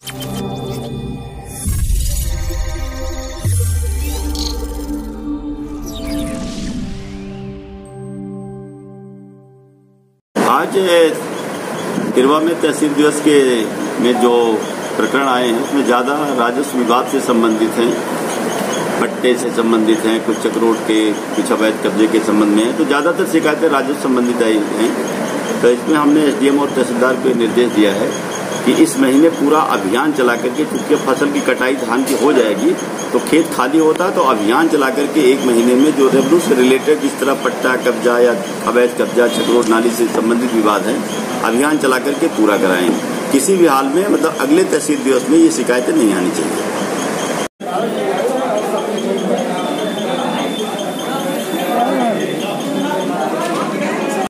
आज तिरवा में तहसील दिवस में जो प्रकरण आए हैं उसमें ज़्यादा राजस्व विवाद से संबंधित हैं, पट्टे से संबंधित हैं, कुछ चक्रोट के, कुछ अवैध कब्जे के संबंध में हैं। तो ज़्यादातर शिकायतें राजस्व संबंधित आई हैं। तो इसमें हमने एसडीएम और तहसीलदार को निर्देश दिया है कि इस महीने पूरा अभियान चला करके, क्योंकि फसल की कटाई धान की हो जाएगी तो खेत खाली होता है, तो अभियान चला करके एक महीने में जो रेवेन्यू से रिलेटेड जिस तरह पट्टा कब्जा या अवैध कब्जा, चक्रोट नाली से संबंधित विवाद है, अभियान चला करके पूरा कराएंगे। किसी भी हाल में मतलब अगले तहसील दिवस में ये शिकायतें नहीं आनी चाहिए।